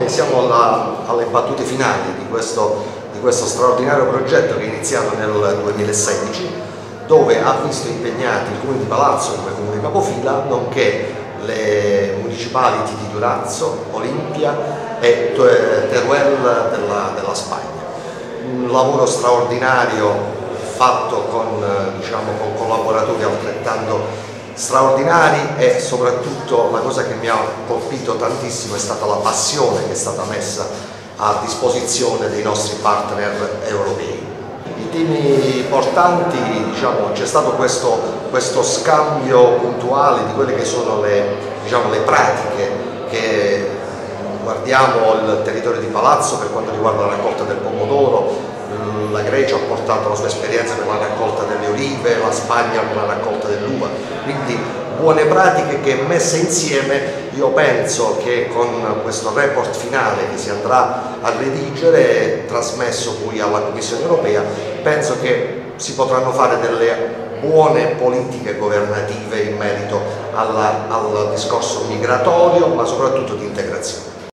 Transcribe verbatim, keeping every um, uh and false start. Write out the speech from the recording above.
siamo alla, alle battute finali di questo, di questo straordinario progetto che è iniziato nel duemilasedici, dove ha visto impegnati il Comune di Palazzo come Comune capofila, nonché le municipality di Durazzo, Olimpia e Teruel della, della Spagna. Un lavoro straordinario fatto con, diciamo, con collaboratori altrettanto straordinari, e soprattutto la cosa che mi ha colpito tantissimo è stata la passione che è stata messa a disposizione dei nostri partner europei. I temi portanti, diciamo, c'è stato questo, questo scambio puntuale di quelle che sono le, diciamo, le pratiche che guardiamo il territorio di Palazzo per quanto riguarda la raccolta del pomodoro. La Grecia ha portato la sua esperienza per la raccolta delle olive, la Spagna per la raccolta dell'uva, quindi buone pratiche che messe insieme io penso che con questo report finale che si andrà a redigere, trasmesso poi alla Commissione europea, penso che si potranno fare delle buone politiche governative in merito alla, al discorso migratorio, ma soprattutto di integrazione.